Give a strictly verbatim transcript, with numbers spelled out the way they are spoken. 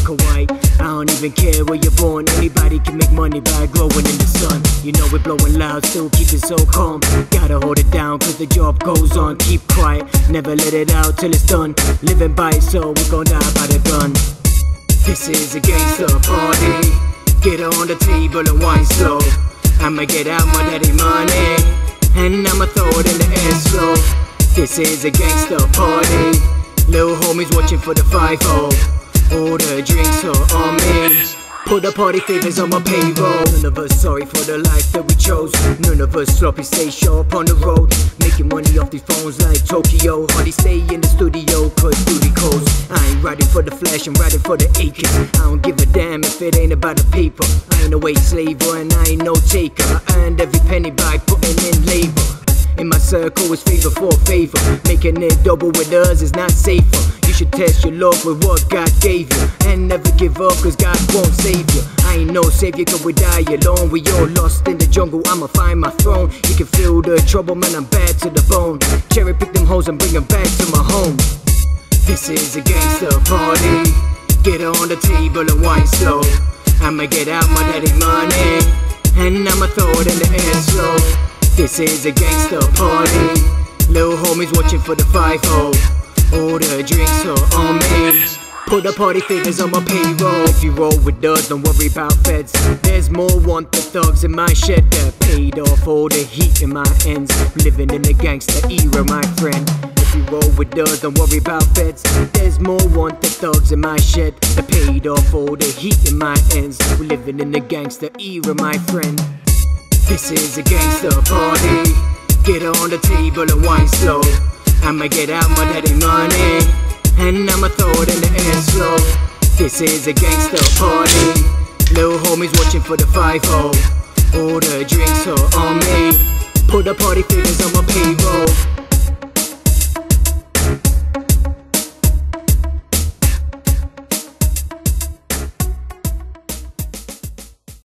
black or white. I don't even care where you're born. Anybody can make money by growing in the sun. You know we're blowing loud, still keep it so calm. Gotta hold it down cause the job goes on. Keep quiet, never let it out till it's done. Living by it, so we gon' die by the gun. This is a gangster party. Get on the table and wine slow. I'ma get out my daddy money, and I'ma throw it in the air slow. This is a gangster party. Little homies watching for the five oh. All the drinks are on me. Put the party favors on my payroll. None of us sorry for the life that we chose. None of us sloppy, stay sharp on the road. Making money off these phones like Tokyo. Hardly stay in the studio cause duty calls. I ain't riding for the flash, I'm riding for the acres. I don't give a damn if it ain't about the paper. I ain't a wage slaver and I ain't no taker. I earned every penny by putting in labor. In my circle it's favor for favor. Making it double with us is not safer. You should test your luck with what God gave you, and never give up cause God won't save you. I ain't no savior cause we die alone. We all lost in the jungle, I'ma find my throne. You can feel the trouble, man, I'm bad to the bone. Cherry pick them hoes and bring them back to my home. This is a gangster party. Get on the table and wine slow. I'ma get out my daddy money, and I'ma throw it in the air slow. This is a gangster party. Little homies watching for the five oh. All the drinks are on me. Put the party favors on my payroll. If you roll with us, don't worry about feds. There's more wanted thugs in my shed that paid off all the heat in my ends. Living in the gangster era, my friend. If you roll with us, don't worry about feds. There's more wanted thugs in my shed that paid off all the heat in my ends. We're living in the gangster era, my friend. This is a gangster party. Get on the table and wine slow. I'ma get out my daddy money, and I'ma throw it in the air slow. This is a gangster party. Little homies watching for the five oh. All the drinks are on me. Put the party favors on my payroll.